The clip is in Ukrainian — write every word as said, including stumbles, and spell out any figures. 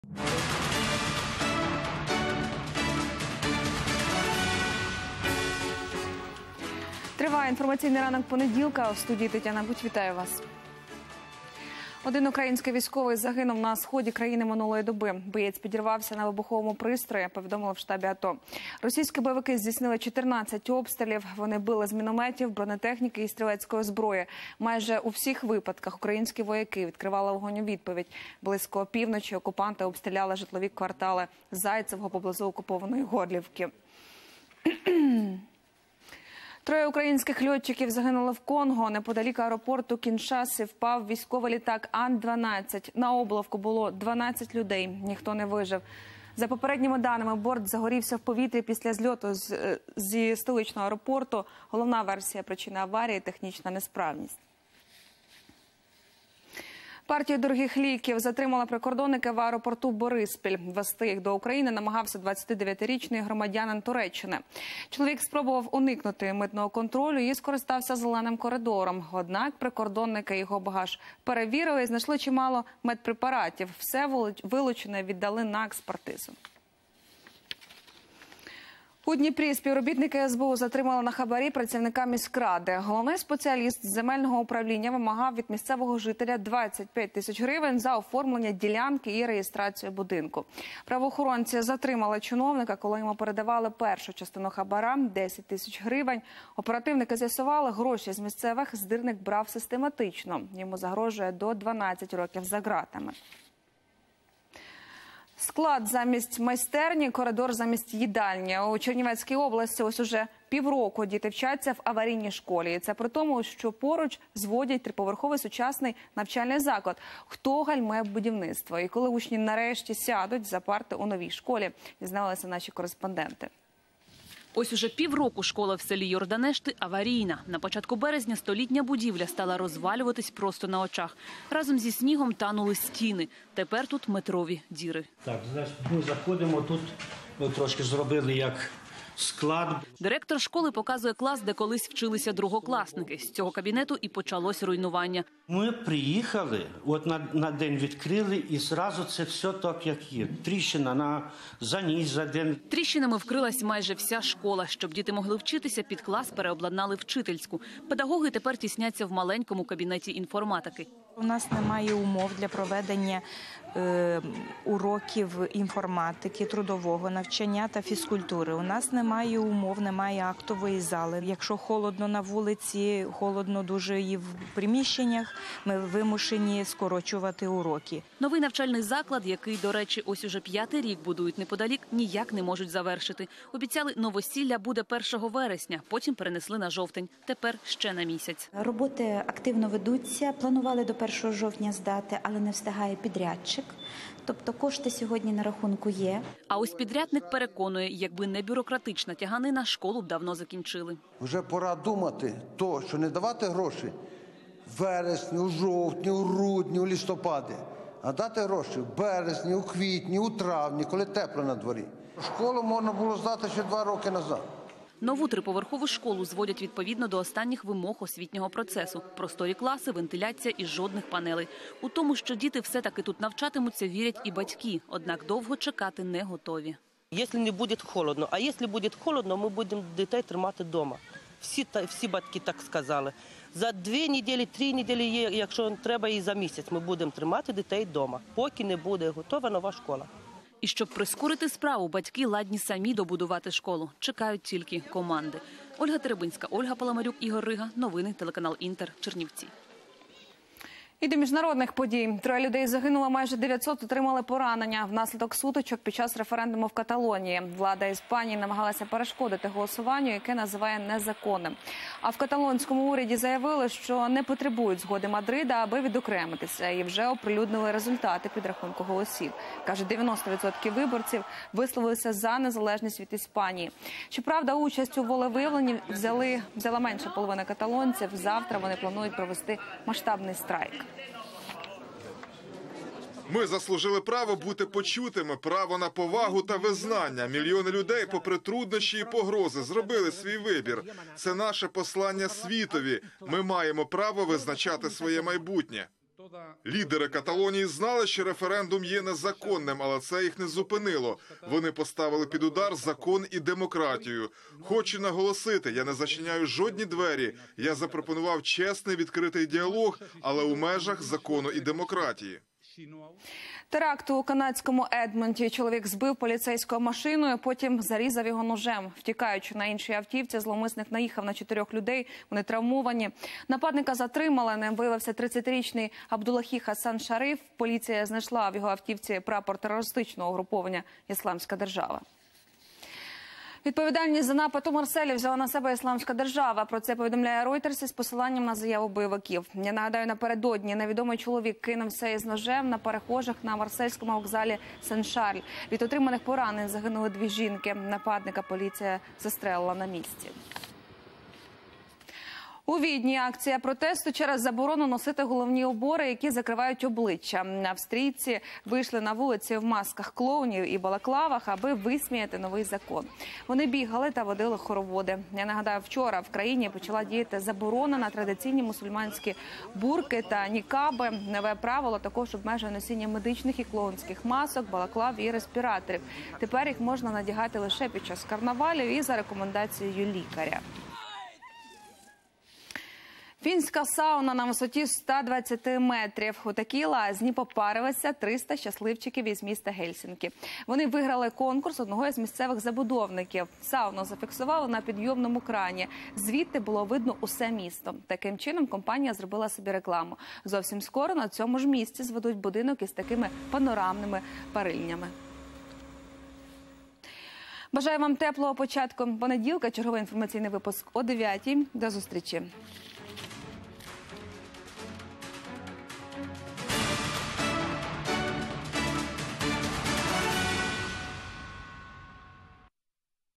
Триває інформаційний ранок понеділка. У студії Тетяна Будь, вітаю вас. Один український військовий загинув на сході країни минулої доби. Боєць підірвався на вибуховому пристрої, повідомили в штабі АТО. Російські бойовики здійснили чотирнадцять обстрілів. Вони били з мінометів, бронетехніки і стрілецької зброї. Майже у всіх випадках українські вояки відкривали вогонь у відповідь. Близько опівночі окупанти обстріляли житлові квартали Зайцевого поблизу окупованої Горлівки. Троє українських льотчиків загинули в Конго. Неподалік аеропорту Кіншаси впав військовий літак Ан дванадцять. На облавку було дванадцять людей. Ніхто не вижив. За попередніми даними, борт загорівся в повітрі після зльоту з, зі столичного аеропорту. Головна версія причини аварії – технічна несправність. Партію дорогих ліків затримала прикордонника в аеропорту Бориспіль. Везти їх до України намагався двадцятидев'ятирічний громадянин Туреччини. Чоловік спробував уникнути митного контролю і скористався зеленим коридором. Однак прикордонники його багаж перевірили і знайшли чимало медпрепаратів. Все вилучене віддали на експертизу. У Дніпрі співробітники ес бе у затримали на хабарі працівника міськради. Головний спеціаліст з земельного управління вимагав від місцевого жителя двадцять п'ять тисяч гривень за оформлення ділянки і реєстрацію будинку. Правоохоронці затримали чиновника, коли йому передавали першу частину хабара – десять тисяч гривень. Оперативники з'ясували, гроші з місцевих здирник брав систематично. Йому загрожує до дванадцяти років за ґратами. Склад замість майстерні, коридор замість їдальні. У Чернівецькій області ось уже півроку діти вчаться в аварійній школі. І це при тому, що поруч зводять триповерховий сучасний навчальний заклад. Хто гальме будівництво? І коли учні нарешті сядуть за парти у новій школі, дізналися наші кореспонденти. Ось уже півроку школа в селі Йорданешти аварійна. На початку березня столітня будівля стала розвалюватись просто на очах. Разом зі снігом танули стіни. Тепер тут метрові діри. Так, значить, ми заходимо, тут ми трошки зробили як склад. Директор школи показує клас, де колись вчилися другокласники. З цього кабінету і почалось руйнування. Ми приїхали, от на, на день відкрили, і зразу це все так, як є. Тріщина на, за ніч, за день. Тріщинами вкрилась майже вся школа. Щоб діти могли вчитися, під клас переобладнали вчительську. Педагоги тепер тісняться в маленькому кабінеті інформатики. У нас немає умов для проведення е, уроків інформатики, трудового навчання та фізкультури. У нас немає умов, немає актової зали. Якщо холодно на вулиці, холодно дуже і в приміщеннях, ми вимушені скорочувати уроки. Новий навчальний заклад, який, до речі, ось уже п'ятий рік будують неподалік, ніяк не можуть завершити. Обіцяли, новосілля буде першого вересня, потім перенесли на жовтень. Тепер ще на місяць. Роботи активно ведуться, планували до першого жовтня здати, але не встигає підрядчик. Тобто кошти сьогодні на рахунку є. А ось підрядник переконує, якби не бюрократична тяганина, школу б давно закінчили. Вже пора думати, то, що не давати гроші в вересні, у жовтні, у грудні, у листопаді, а дати гроші в березні, у квітні, у травні, коли тепло на дворі. Школу можна було здати ще два роки назад. Нову триповерхову школу зводять відповідно до останніх вимог освітнього процесу. Просторі класи, вентиляція і жодних панелей. У тому, що діти все-таки тут навчатимуться, вірять і батьки. Однак довго чекати не готові. Якщо не буде холодно, а якщо буде холодно, ми будемо дітей тримати вдома. Всі, всі батьки так сказали. За дві неділі, три неділі, якщо треба, і за місяць ми будемо тримати дітей вдома, поки не буде готова нова школа. І щоб прискорити справу, батьки ладні самі добудувати школу. Чекають тільки команди. Ольга Теребинська, Ольга Паламарюк, Ігор Рига. Новини, телеканал Інтер, Чернівці. І до міжнародних подій. Троє людей загинуло, майже дев'ятсот отримали поранення внаслідок сутичок під час референдуму в Каталонії. Влада Іспанії намагалася перешкодити голосуванню, яке називає незаконним. А в каталонському уряді заявили, що не потребують згоди Мадрида, аби відокремитися. І вже оприлюднили результати підрахунку голосів. Каже, дев'яносто відсотків виборців висловилися за незалежність від Іспанії. Щоправда, участь у волевиявленні взяли, взяла менше половини каталонців. Завтра вони планують провести масштабний страйк. Ми заслужили право бути почутими, право на повагу та визнання. Мільйони людей, попри труднощі і погрози, зробили свій вибір. Це наше послання світові. Ми маємо право визначати своє майбутнє. Лідери Каталонії знали, що референдум є незаконним, але це їх не зупинило. Вони поставили під удар закон і демократію. Хочу наголосити, я не зачиняю жодні двері. Я запропонував чесний відкритий діалог, але у межах закону і демократії. Теракт у канадському Едмонті. Чоловік збив поліцейською машиною, потім зарізав його ножем. Втікаючи на іншій автівці, зловмисник наїхав на чотирьох людей. Вони травмовані. Нападника затримали. Ним виявився тридцятирічний Абдулахі Хасан Шариф. Поліція знайшла в його автівці прапор терористичного угруповання «Ісламська держава». Відповідальність за напад у Марселі взяла на себе Ісламська держава. Про це повідомляє Reuters із посиланням на заяву бойовиків. Я нагадаю, напередодні невідомий чоловік кинувся із ножем на перехожих на марсельському вокзалі Сен-Шарль. Від отриманих поранень загинули дві жінки. Нападника поліція застрелила на місці. У Відні акція протесту через заборону носити головні убори, які закривають обличчя. Австрійці вийшли на вулиці в масках клоунів і балаклавах, аби висміяти новий закон. Вони бігали та водили хороводи. Я нагадаю, вчора в країні почала діяти заборона на традиційні мусульманські бурки та нікаби. Нове правило також обмежує носіння медичних і клоунських масок, балаклав і респіраторів. Тепер їх можна надягати лише під час карнавалів і за рекомендацією лікаря. Фінська сауна на висоті ста двадцяти метрів. У такій лазні попарилися триста щасливчиків із міста Гельсінкі. Вони виграли конкурс одного із місцевих забудовників. Сауну зафіксували на підйомному крані. Звідти було видно усе місто. Таким чином компанія зробила собі рекламу. Зовсім скоро на цьому ж місці зведуть будинок із такими панорамними парильнями. Бажаю вам теплого початку понеділка. Черговий інформаційний випуск о дев'ятій. До зустрічі.